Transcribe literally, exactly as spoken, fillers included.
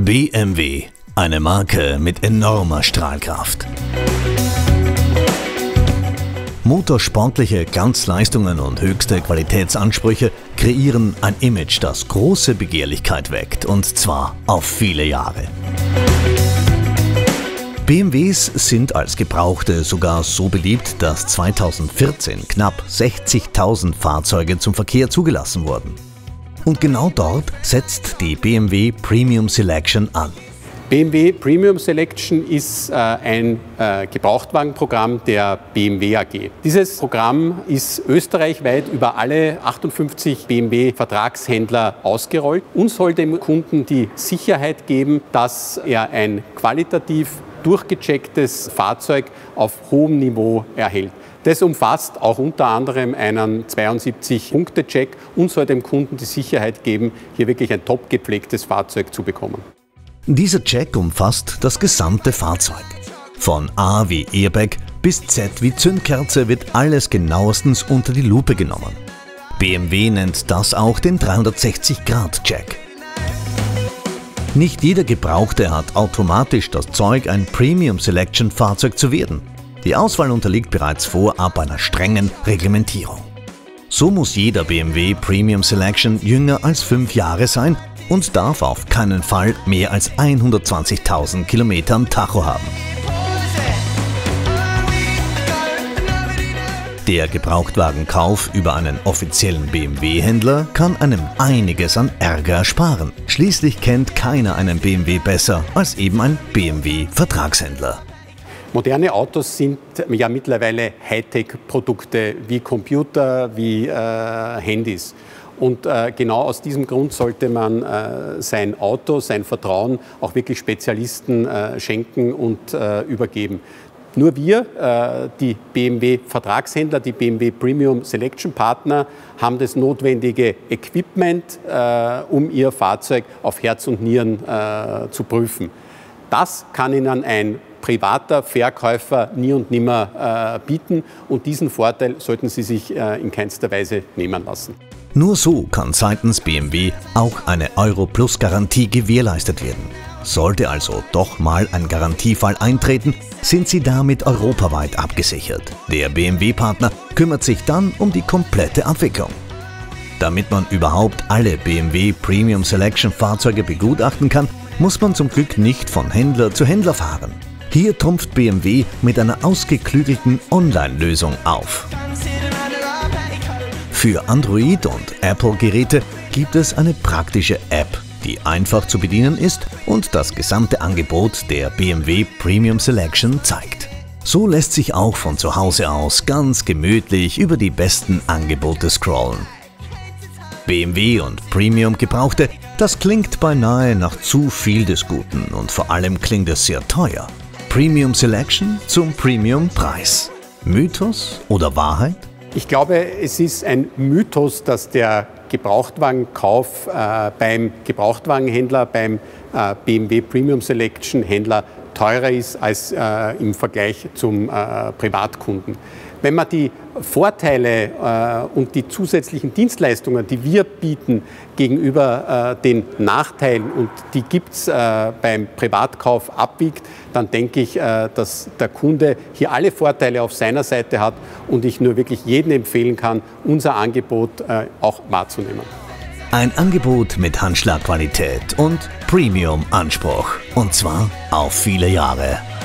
B M W, eine Marke mit enormer Strahlkraft. Motorsportliche Glanzleistungen und höchste Qualitätsansprüche kreieren ein Image, das große Begehrlichkeit weckt, und zwar auf viele Jahre. B M Ws sind als Gebrauchte sogar so beliebt, dass zweitausendvierzehn knapp sechzigtausend Fahrzeuge zum Verkehr zugelassen wurden. Und genau dort setzt die B M W Premium Selection an. B M W Premium Selection ist äh, ein äh, Gebrauchtwagenprogramm der B M W A G. Dieses Programm ist österreichweit über alle achtundfünfzig B M W-Vertragshändler ausgerollt und soll dem Kunden die Sicherheit geben, dass er ein qualitativ durchgechecktes Fahrzeug auf hohem Niveau erhält. Das umfasst auch unter anderem einen zweiundsiebzig-Punkte-Check und soll dem Kunden die Sicherheit geben, hier wirklich ein top gepflegtes Fahrzeug zu bekommen. Dieser Check umfasst das gesamte Fahrzeug. Von A wie Airbag bis Z wie Zündkerze wird alles genauestens unter die Lupe genommen. B M W nennt das auch den dreihundertsechzig Grad Check. Nicht jeder Gebrauchte hat automatisch das Zeug, ein Premium Selection Fahrzeug zu werden. Die Auswahl unterliegt bereits vorab einer strengen Reglementierung. So muss jeder B M W Premium Selection jünger als fünf Jahre sein und darf auf keinen Fall mehr als hundertzwanzigtausend Kilometer am Tacho haben. Der Gebrauchtwagenkauf über einen offiziellen B M W-Händler kann einem einiges an Ärger ersparen. Schließlich kennt keiner einen B M W besser als eben ein B M W-Vertragshändler. Moderne Autos sind ja mittlerweile Hightech-Produkte wie Computer, wie äh, Handys. Und äh, genau aus diesem Grund sollte man äh, sein Auto, sein Vertrauen auch wirklich Spezialisten äh, schenken und äh, übergeben. Nur wir, äh, die B M W-Vertragshändler, die B M W Premium Selection Partner, haben das notwendige Equipment, äh, um ihr Fahrzeug auf Herz und Nieren äh, zu prüfen. Das kann Ihnen ein privater Verkäufer nie und nimmer äh, bieten, und diesen Vorteil sollten Sie sich äh, in keinster Weise nehmen lassen. Nur so kann seitens B M W auch eine Euro-Plus-Garantie gewährleistet werden. Sollte also doch mal ein Garantiefall eintreten, sind Sie damit europaweit abgesichert. Der B M W-Partner kümmert sich dann um die komplette Abwicklung. Damit man überhaupt alle B M W Premium Selection Fahrzeuge begutachten kann, muss man zum Glück nicht von Händler zu Händler fahren. Hier trumpft B M W mit einer ausgeklügelten Online-Lösung auf. Für Android- und Apple-Geräte gibt es eine praktische App, die einfach zu bedienen ist und das gesamte Angebot der B M W Premium Selection zeigt. So lässt sich auch von zu Hause aus ganz gemütlich über die besten Angebote scrollen. B M W und Premium Gebrauchte, das klingt beinahe nach zu viel des Guten, und vor allem klingt es sehr teuer. Premium Selection zum Premium-Preis. Mythos oder Wahrheit? Ich glaube, es ist ein Mythos, dass der Gebrauchtwagenkauf äh, beim Gebrauchtwagenhändler, beim äh, B M W Premium Selection Händler teurer ist als äh, im Vergleich zum äh, Privatkunden. Wenn man die Vorteile äh, und die zusätzlichen Dienstleistungen, die wir bieten, gegenüber äh, den Nachteilen, und die gibt es äh, beim Privatkauf, abwiegt, dann denke ich, äh, dass der Kunde hier alle Vorteile auf seiner Seite hat und ich nur wirklich jedem empfehlen kann, unser Angebot äh, auch wahrzunehmen. Ein Angebot mit Handschlagqualität und Premium-Anspruch, und zwar auf viele Jahre.